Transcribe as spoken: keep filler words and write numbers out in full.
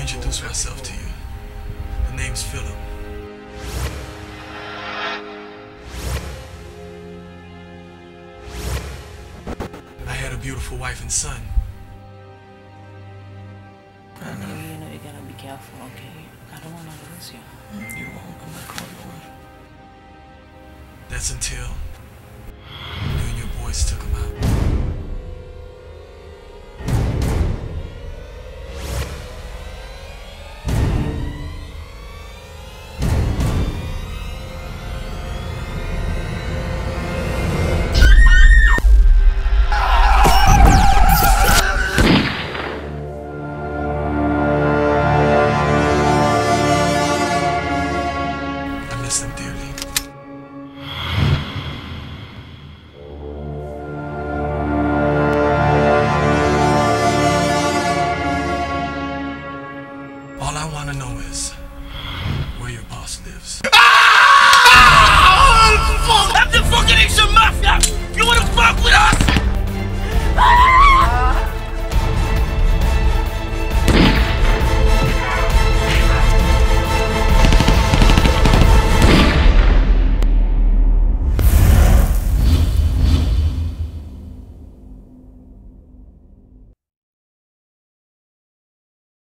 introduce myself to you. The name's Philip. I had a beautiful wife and son. I know. You know you gotta be careful, okay? I don't wanna lose you. You won't. I'm not calling you away. That's until you and your boys took him out. I miss them dearly. All I want to know is where your boss lives.